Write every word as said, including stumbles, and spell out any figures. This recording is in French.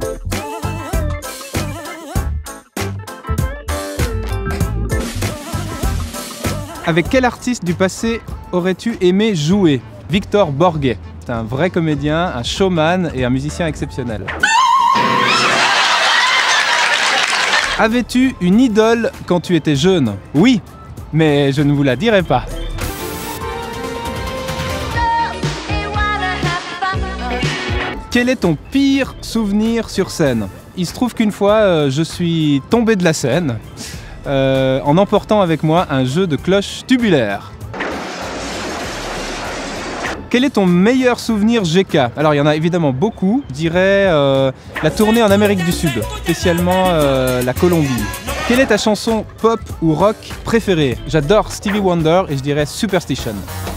Avec quel artiste du passé aurais-tu aimé jouer? Victor Borge. C'est un vrai comédien, un showman et un musicien exceptionnel. Avais-tu une idole quand tu étais jeune? Oui, mais je ne vous la dirai pas. Quel est ton pire souvenir sur scène? Il se trouve qu'une fois, euh, je suis tombé de la scène euh, en emportant avec moi un jeu de cloches tubulaires. Quel est ton meilleur souvenir G K? Alors il y en a évidemment beaucoup, je dirais euh, la tournée en Amérique du Sud, spécialement euh, la Colombie. Quelle est ta chanson pop ou rock préférée? J'adore Stevie Wonder et je dirais Superstition.